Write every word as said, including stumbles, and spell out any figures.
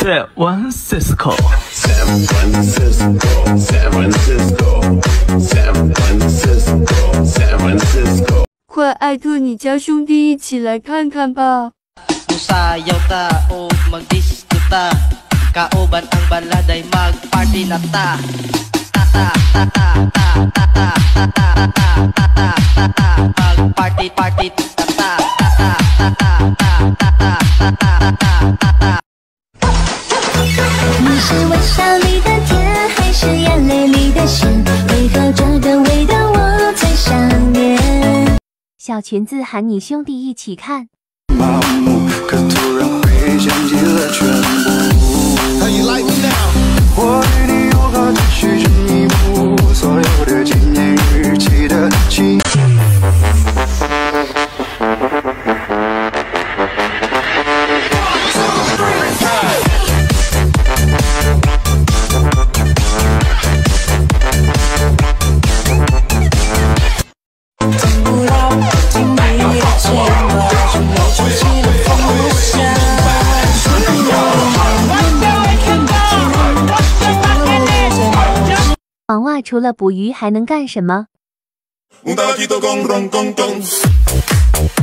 San Francisco。 San Francisco, San Francisco, San Francisco, San Francisco。 快艾特你家兄弟一起来看看吧。 Musayaw ta o mag-disco ta. Kauban ang baladay mag-party na ta. Mag-party party ta. 你是微笑里的甜，还是眼泪里的咸？为何这个味道我最想念？ 小裙子喊你兄弟一起看。 麻木，可突然会想起了全部。我对你如何继续进一步？所有的纪念日期的情。 黄袜除了捕鱼还能干什么？ Un tabaquito con ron con con.